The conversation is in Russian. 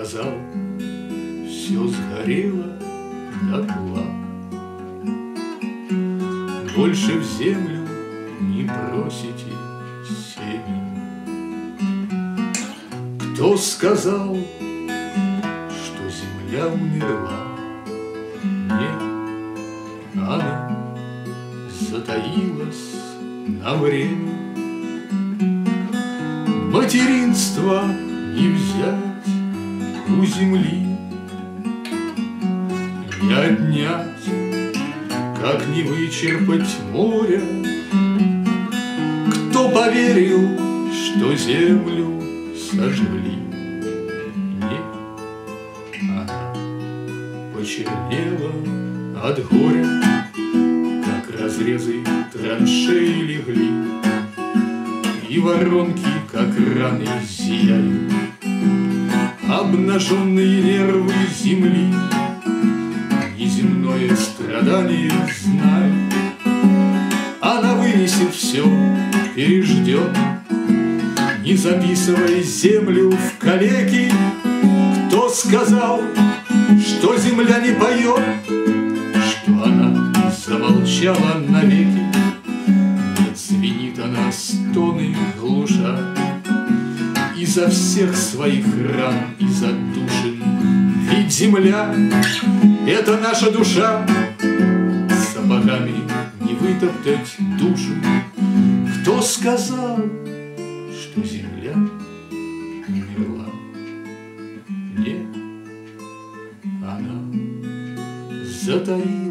сказал, все сгорело дотла. Больше в землю не бросите семя. Кто сказал, что земля умерла? Нет, она затаилась на время. Материнства не взять у земли, не отнять, как не вычерпать моря. Кто поверил, что землю сожгли? Нет, она почернела от горя, как разрезы траншеи легли, и воронки, как раны, зияют, обнаженные нервы земли. Неземное страдание знает, она вынесет все, переждет, не записывая землю в калеки. Кто сказал, что земля не поет, что она замолчала навеки? Нет, звенит она стоны глуша изо всех своих ран и задушин. Ведь земля — это наша душа, сапогами не вытоптать душу. Кто сказал, что земля умерла? Нет, она затаилась